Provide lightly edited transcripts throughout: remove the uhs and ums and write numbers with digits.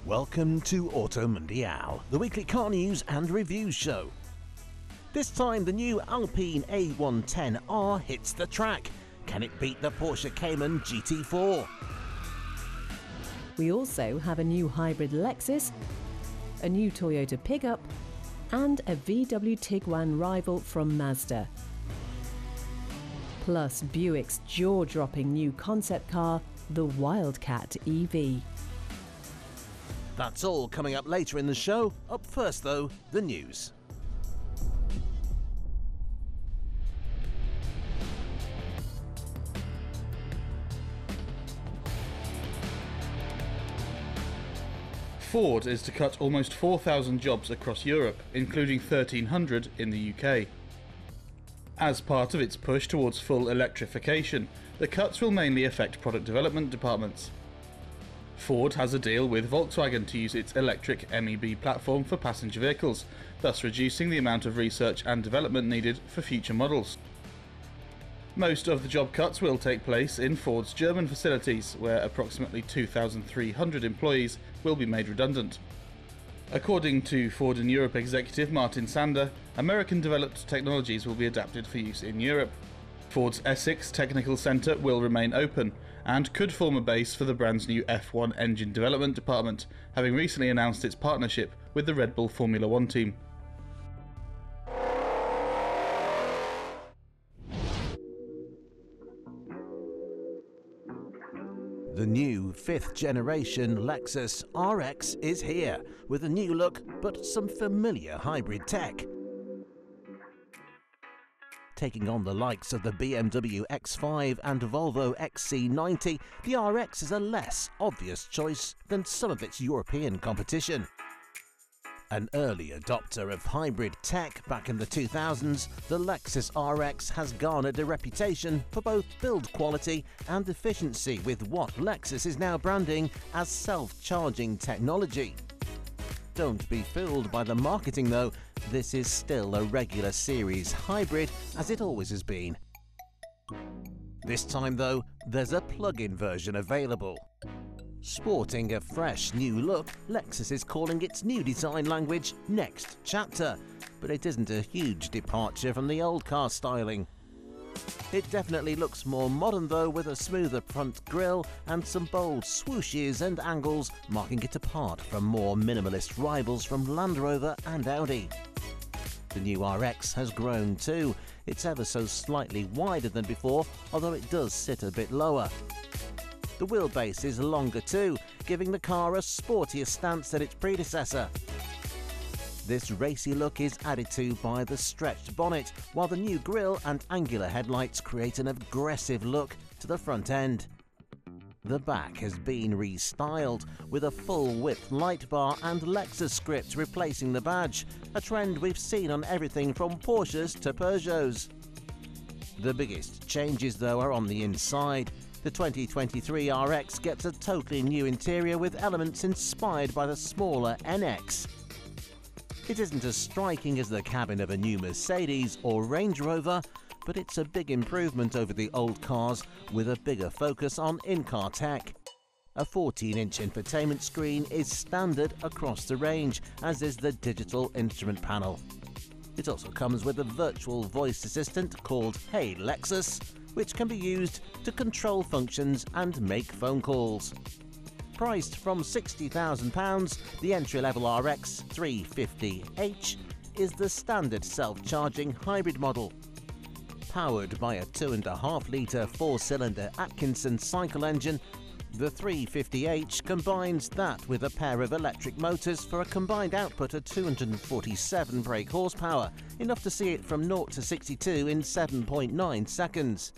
Welcome to Auto Mundial, the weekly car news and reviews show. This time the new Alpine A110 R hits the track. Can it beat the Porsche Cayman GT4? We also have a new hybrid Lexus, a new Toyota pickup, and a VW Tiguan rival from Mazda. Plus Buick's jaw-dropping new concept car, the Wildcat EV. That's all coming up later in the show. Up first though, the news. Ford is to cut almost 4,000 jobs across Europe, including 1,300 in the UK. As part of its push towards full electrification, the cuts will mainly affect product development departments. Ford has a deal with Volkswagen to use its electric MEB platform for passenger vehicles, thus reducing the amount of research and development needed for future models. Most of the job cuts will take place in Ford's German facilities, where approximately 2,300 employees will be made redundant. According to Ford in Europe executive Martin Sander, American-developed technologies will be adapted for use in Europe. Ford's Essex Technical Centre will remain open and could form a base for the brand's new F1 engine development department, having recently announced its partnership with the Red Bull Formula One team. The new 5th generation Lexus RX is here, with a new look but some familiar hybrid tech. Taking on the likes of the BMW X5 and Volvo XC90, the RX is a less obvious choice than some of its European competition. An early adopter of hybrid tech back in the 2000s, the Lexus RX has garnered a reputation for both build quality and efficiency with what Lexus is now branding as self-charging technology. Don't be fooled by the marketing though, this is still a regular series hybrid as it always has been. This time though, there's a plug-in version available. Sporting a fresh new look, Lexus is calling its new design language Next Chapter, but it isn't a huge departure from the old car styling. It definitely looks more modern though, with a smoother front grille and some bold swooshes and angles marking it apart from more minimalist rivals from Land Rover and Audi. The new RX has grown too. It's ever so slightly wider than before, although it does sit a bit lower. The wheelbase is longer too, giving the car a sportier stance than its predecessor. This racy look is added to by the stretched bonnet, while the new grille and angular headlights create an aggressive look to the front end. The back has been restyled, with a full-width light bar and Lexus script replacing the badge, a trend we've seen on everything from Porsches to Peugeots. The biggest changes though are on the inside. The 2023 RX gets a totally new interior with elements inspired by the smaller NX. It isn't as striking as the cabin of a new Mercedes or Range Rover, but it's a big improvement over the old cars with a bigger focus on in-car tech. A 14-inch infotainment screen is standard across the range, as is the digital instrument panel. It also comes with a virtual voice assistant called Hey Lexus, which can be used to control functions and make phone calls. Priced from £60,000, the entry-level RX 350h is the standard self-charging hybrid model. Powered by a 2.5-litre 4-cylinder Atkinson cycle engine, the 350h combines that with a pair of electric motors for a combined output of 247 brake horsepower, enough to see it from 0 to 62 in 7.9 seconds.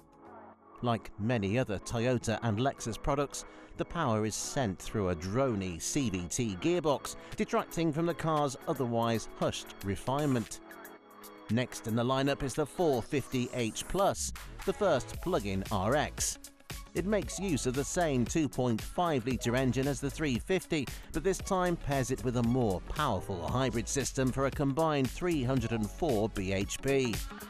Like many other Toyota and Lexus products, the power is sent through a droney CVT gearbox, detracting from the car's otherwise hushed refinement. Next in the lineup is the 450h Plus, the first plug-in RX. It makes use of the same 2.5-litre engine as the 350, but this time pairs it with a more powerful hybrid system for a combined 304 bhp.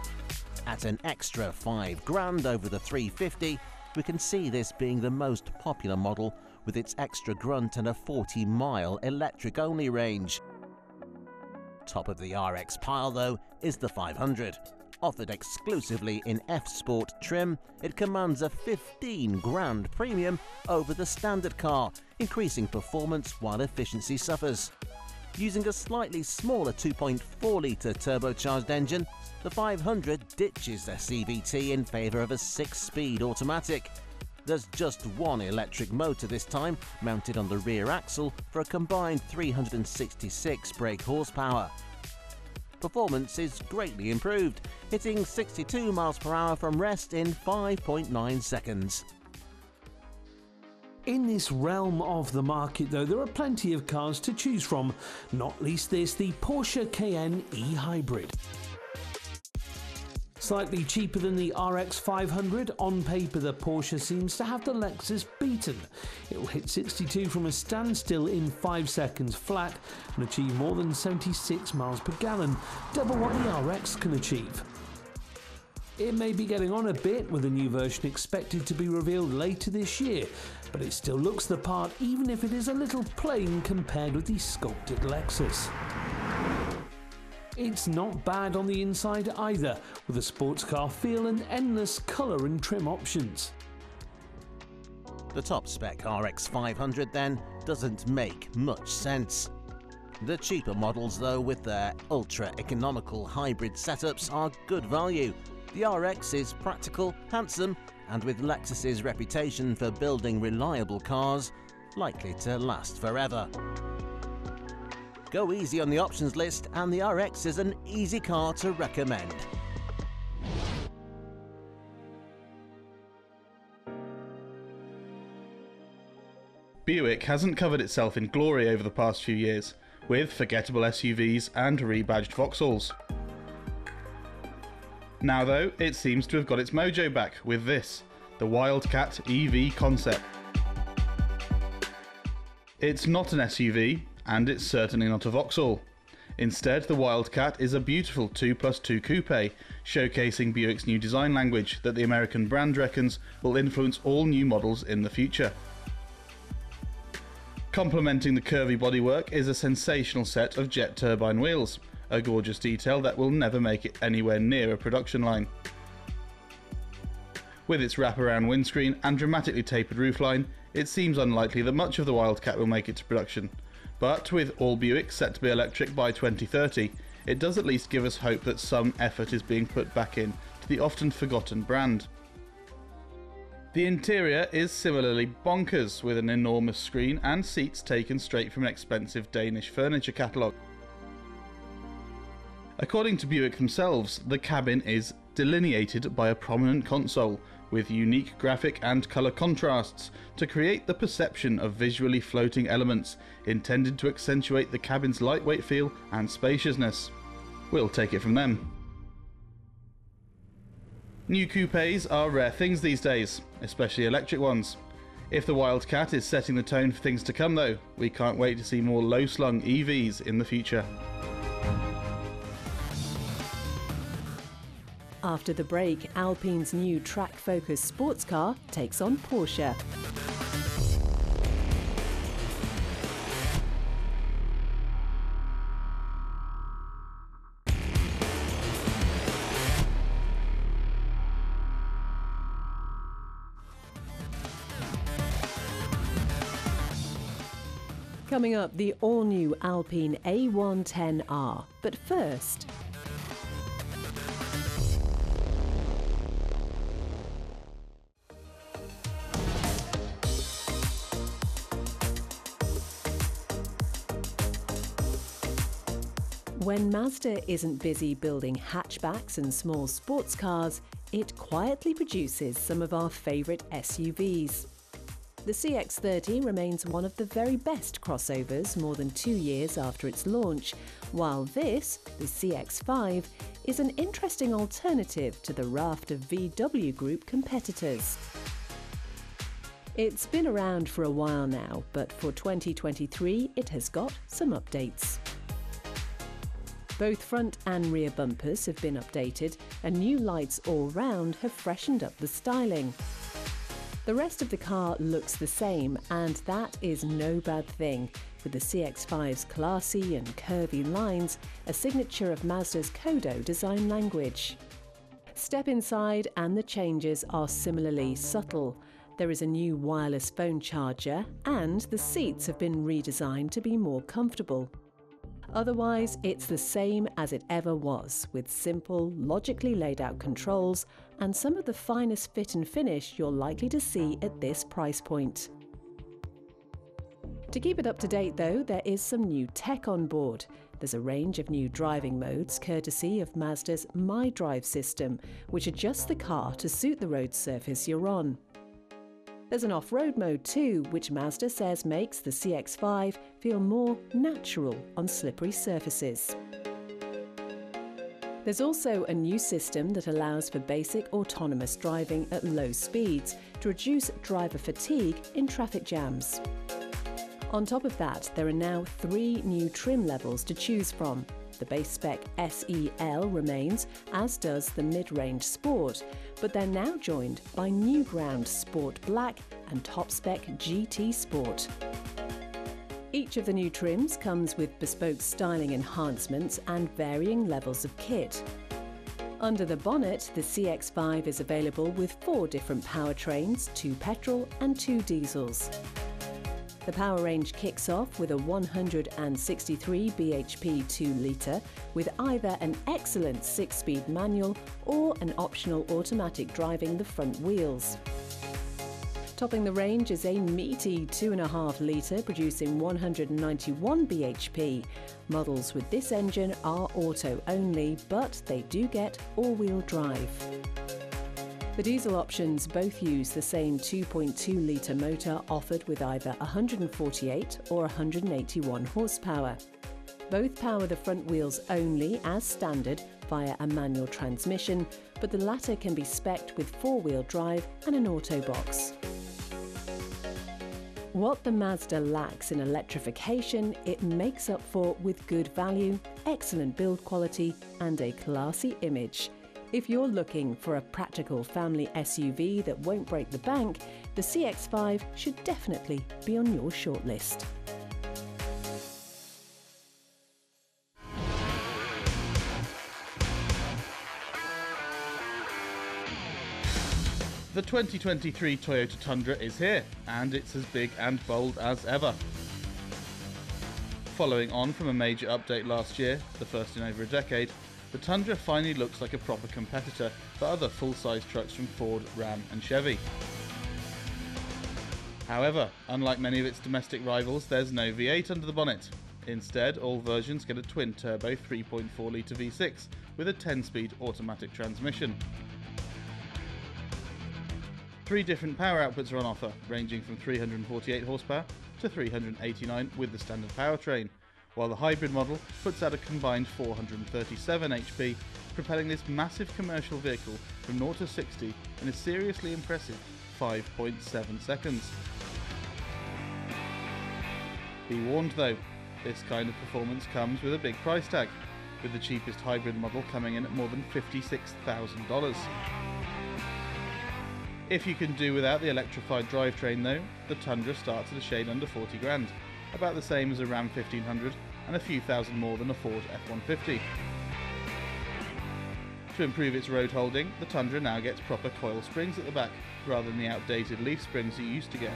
At an extra $5,000 over the 350, we can see this being the most popular model, with its extra grunt and a 40-mile electric-only range. Top of the RX pile, though, is the 500. Offered exclusively in F-Sport trim, it commands a 15 grand premium over the standard car, increasing performance while efficiency suffers. Using a slightly smaller 2.4-litre turbocharged engine, the 500 ditches their CVT in favour of a 6-speed automatic. There's just one electric motor this time, mounted on the rear axle for a combined 366 brake horsepower. Performance is greatly improved, hitting 62 miles per hour from rest in 5.9 seconds. In this realm of the market, though, there are plenty of cars to choose from, not least this, the Porsche Cayman e-Hybrid. Slightly cheaper than the RX 500, on paper the Porsche seems to have the Lexus beaten. It will hit 62 from a standstill in 5 seconds flat and achieve more than 76 miles per gallon, double what the RX can achieve. It may be getting on a bit, with a new version expected to be revealed later this year, but it still looks the part even if it is a little plain compared with the sculpted Lexus. It's not bad on the inside either, with a sports car feel and endless colour and trim options. The top-spec RX 500 then doesn't make much sense. The cheaper models, though, with their ultra-economical hybrid setups are good value. The RX is practical, handsome, and with Lexus's reputation for building reliable cars, likely to last forever. Go easy on the options list, and the RX is an easy car to recommend. Buick hasn't covered itself in glory over the past few years, with forgettable SUVs and rebadged Vauxhalls. Now though, it seems to have got its mojo back with this, the Wildcat EV concept. It's not an SUV, and it's certainly not a Vauxhall. Instead, the Wildcat is a beautiful 2+2 coupe, showcasing Buick's new design language that the American brand reckons will influence all new models in the future. Complementing the curvy bodywork is a sensational set of jet turbine wheels, a gorgeous detail that will never make it anywhere near a production line. With its wraparound windscreen and dramatically tapered roofline, it seems unlikely that much of the Wildcat will make it to production. But with all Buicks set to be electric by 2030, it does at least give us hope that some effort is being put back in to the often forgotten brand. The interior is similarly bonkers, with an enormous screen and seats taken straight from an expensive Danish furniture catalogue. According to Buick themselves, the cabin is delineated by a prominent console, with unique graphic and colour contrasts to create the perception of visually floating elements intended to accentuate the cabin's lightweight feel and spaciousness. We'll take it from them. New coupes are rare things these days, especially electric ones. If the Wildcat is setting the tone for things to come though, we can't wait to see more low-slung EVs in the future. After the break, Alpine's new track-focused sports car takes on Porsche. Coming up, the all-new Alpine A110 R. But first, when Mazda isn't busy building hatchbacks and small sports cars, it quietly produces some of our favourite SUVs. The CX-30 remains one of the very best crossovers more than 2 years after its launch, while this, the CX-5, is an interesting alternative to the raft of VW Group competitors. It's been around for a while now, but for 2023 it has got some updates. Both front and rear bumpers have been updated, and new lights all round have freshened up the styling. The rest of the car looks the same, and that is no bad thing, with the CX-5's classy and curvy lines, a signature of Mazda's Kodo design language. Step inside and the changes are similarly subtle. There is a new wireless phone charger, and the seats have been redesigned to be more comfortable. Otherwise, it's the same as it ever was, with simple, logically laid out controls and some of the finest fit and finish you're likely to see at this price point. To keep it up to date though, there is some new tech on board. There's a range of new driving modes courtesy of Mazda's MyDrive system, which adjusts the car to suit the road surface you're on. There's an off-road mode too, which Mazda says makes the CX-5 feel more natural on slippery surfaces. There's also a new system that allows for basic autonomous driving at low speeds to reduce driver fatigue in traffic jams. On top of that, there are now 3 new trim levels to choose from. The base spec SEL remains, as does the mid-range Sport, but they're now joined by new ground Sport Black and top spec GT Sport. Each of the new trims comes with bespoke styling enhancements and varying levels of kit. Under the bonnet, the CX-5 is available with 4 different powertrains, 2 petrol and 2 diesels. The power range kicks off with a 163 bhp 2-litre with either an excellent 6-speed manual or an optional automatic driving the front wheels. Topping the range is a meaty 2.5-litre producing 191 bhp. Models with this engine are auto only, but they do get all-wheel drive. The diesel options both use the same 2.2-litre motor offered with either 148 or 181 horsepower. Both power the front wheels only as standard via a manual transmission, but the latter can be spec'd with 4-wheel drive and an auto box. What the Mazda lacks in electrification, it makes up for with good value, excellent build quality and a classy image. If you're looking for a practical family SUV that won't break the bank, the CX-5 should definitely be on your shortlist. The 2023 Toyota Tundra is here, and it's as big and bold as ever. Following on from a major update last year, the first in over a decade, the Tundra finally looks like a proper competitor for other full-size trucks from Ford, Ram and Chevy. However, unlike many of its domestic rivals, there's no V8 under the bonnet. Instead, all versions get a twin-turbo 3.4-litre V6 with a 10-speed automatic transmission. 3 different power outputs are on offer, ranging from 348 horsepower to 389 with the standard powertrain, while the hybrid model puts out a combined 437 HP, propelling this massive commercial vehicle from 0 to 60 in a seriously impressive 5.7 seconds. Be warned though, this kind of performance comes with a big price tag, with the cheapest hybrid model coming in at more than $56,000. If you can do without the electrified drivetrain though, the Tundra starts at a shade under 40 grand, about the same as a Ram 1500 and a few thousand more than a Ford F-150. To improve its road holding, the Tundra now gets proper coil springs at the back, rather than the outdated leaf springs you used to get.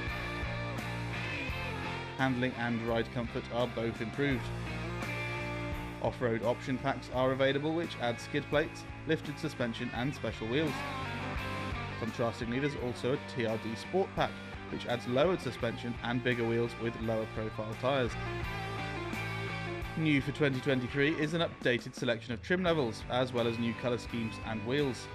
Handling and ride comfort are both improved. Off-road option packs are available, which add skid plates, lifted suspension and special wheels. Contrastingly, there's also a TRD Sport Pack, which adds lowered suspension and bigger wheels with lower profile tyres. New for 2023 is an updated selection of trim levels, as well as new colour schemes and wheels.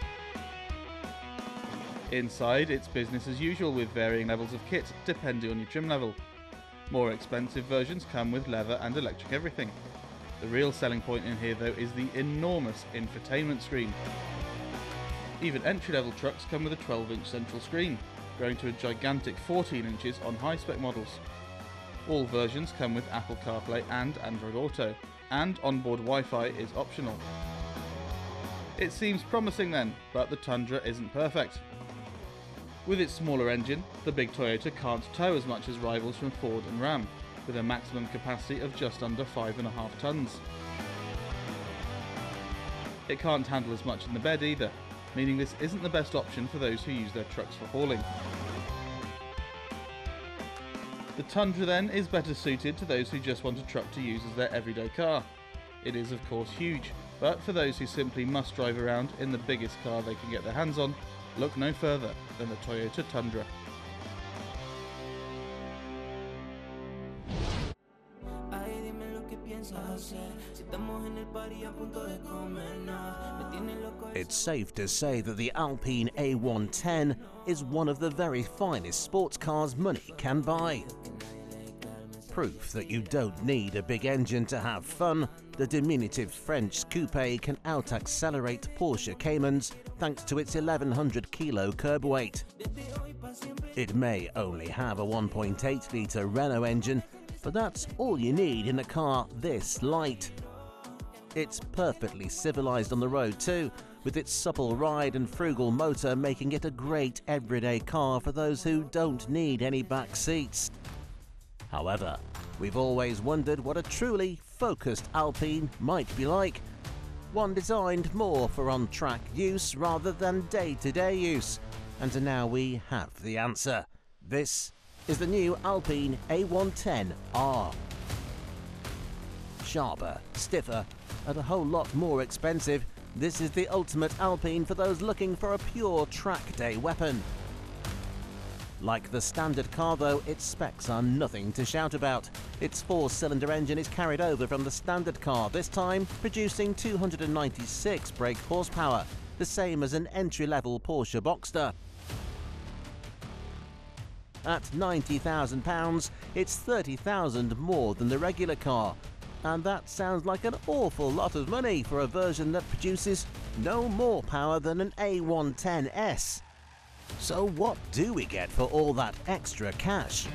Inside, it's business as usual with varying levels of kit depending on your trim level. More expensive versions come with leather and electric everything. The real selling point in here though is the enormous infotainment screen. Even entry-level trucks come with a 12-inch central screen, growing to a gigantic 14 inches on high-spec models. All versions come with Apple CarPlay and Android Auto, and onboard Wi-Fi is optional. It seems promising then, but the Tundra isn't perfect. With its smaller engine, the big Toyota can't tow as much as rivals from Ford and Ram, with a maximum capacity of just under 5.5 tonnes. It can't handle as much in the bed either, meaning this isn't the best option for those who use their trucks for hauling. The Tundra then is better suited to those who just want a truck to use as their everyday car. It is of course huge, but for those who simply must drive around in the biggest car they can get their hands on, look no further than the Toyota Tundra. It's safe to say that the Alpine A110 is one of the very finest sports cars money can buy. Proof that you don't need a big engine to have fun, the diminutive French coupe can out-accelerate Porsche Caymans thanks to its 1100 kilo curb weight. It may only have a 1.8-litre Renault engine, but that's all you need in a car this light. It's perfectly civilised on the road too, with its supple ride and frugal motor making it a great everyday car for those who don't need any back seats. However, we've always wondered what a truly focused Alpine might be like. One designed more for on-track use rather than day-to-day use. And now we have the answer. This is the new Alpine A110 R. Sharper, stiffer, and a whole lot more expensive, this is the ultimate Alpine for those looking for a pure track day weapon. Like the standard car though, its specs are nothing to shout about. Its 4-cylinder engine is carried over from the standard car, this time producing 296 brake horsepower, the same as an entry-level Porsche Boxster. At £90,000, it's £30,000 more than the regular car. And that sounds like an awful lot of money for a version that produces no more power than an A110S. So what do we get for all that extra cash?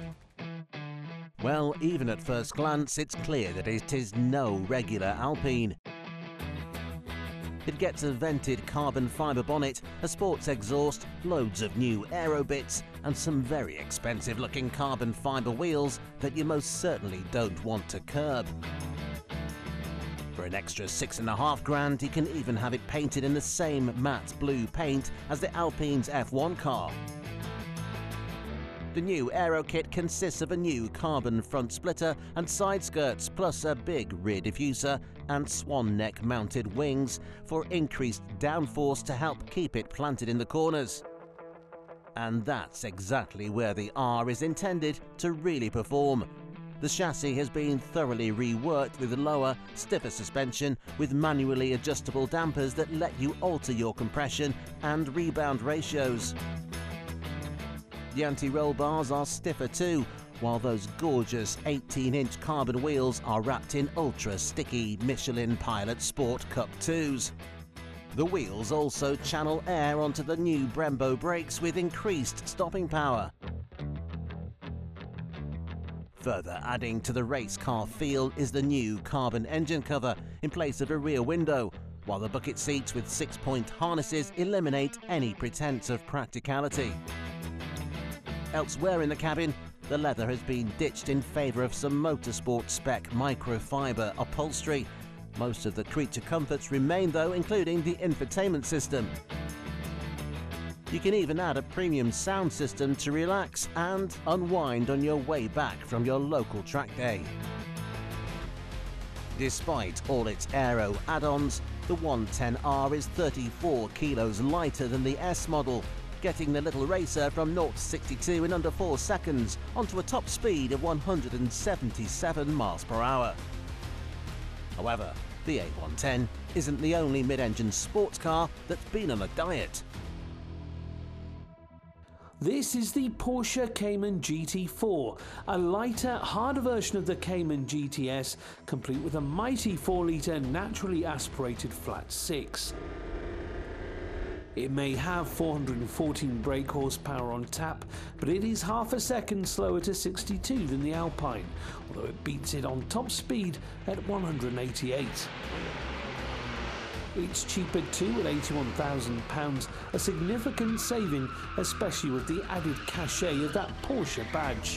Well, even at first glance, it's clear that it is no regular Alpine. It gets a vented carbon fibre bonnet, a sports exhaust, loads of new aero bits, and some very expensive looking carbon fibre wheels that you most certainly don't want to curb. For an extra £6.5 you can even have it painted in the same matte blue paint as the Alpine's F1 car. The new aero kit consists of a new carbon front splitter and side skirts, plus a big rear diffuser and swan neck mounted wings for increased downforce to help keep it planted in the corners. And that's exactly where the R is intended to really perform. The chassis has been thoroughly reworked with lower, stiffer suspension with manually adjustable dampers that let you alter your compression and rebound ratios. The anti-roll bars are stiffer too, while those gorgeous 18-inch carbon wheels are wrapped in ultra-sticky Michelin Pilot Sport Cup 2s. The wheels also channel air onto the new Brembo brakes with increased stopping power. Further adding to the race car feel is the new carbon engine cover in place of a rear window, while the bucket seats with 6-point harnesses eliminate any pretense of practicality. Elsewhere in the cabin, the leather has been ditched in favour of some motorsport spec microfibre upholstery. Most of the creature comforts remain though, including the infotainment system. You can even add a premium sound system to relax and unwind on your way back from your local track day. Despite all its aero add-ons, the 110R is 34 kilos lighter than the S model, getting the little racer from 0 to 62 in under 4 seconds onto a top speed of 177 miles per hour. However, the A110 isn't the only mid-engine sports car that's been on a diet. This is the Porsche Cayman GT4, a lighter, harder version of the Cayman GTS, complete with a mighty 4-litre naturally aspirated flat 6. It may have 414 brake horsepower on tap, but it is half a second slower to 62 than the Alpine, although it beats it on top speed at 188. It's cheaper too at £81,000, a significant saving, especially with the added cachet of that Porsche badge.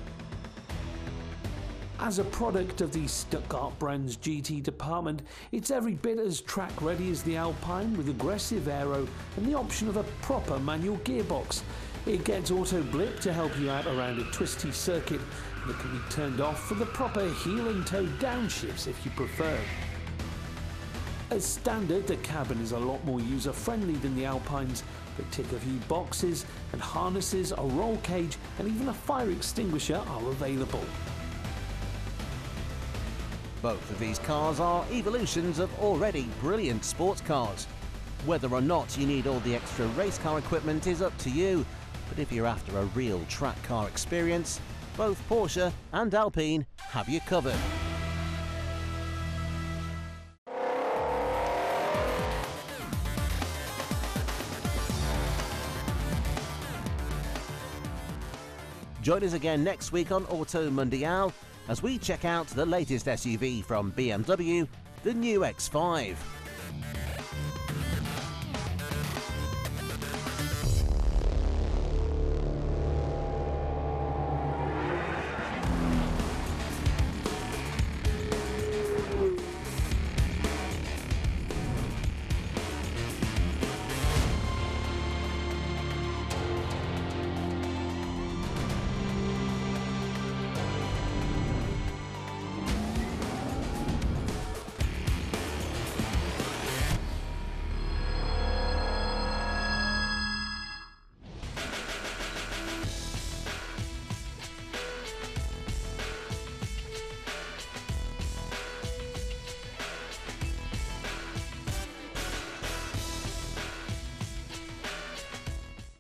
As a product of the Stuttgart brand's GT department, it's every bit as track-ready as the Alpine, with aggressive aero and the option of a proper manual gearbox. It gets auto blip to help you out around a twisty circuit, and it can be turned off for the proper heel and toe downshifts if you prefer. As standard, the cabin is a lot more user-friendly than the Alpines, but tick a few boxes, and harnesses, a roll cage and even a fire extinguisher are available. Both of these cars are evolutions of already brilliant sports cars. Whether or not you need all the extra race car equipment is up to you, but if you're after a real track car experience, both Porsche and Alpine have you covered. Join us again next week on Auto Mundial as we check out the latest SUV from BMW, the new X5.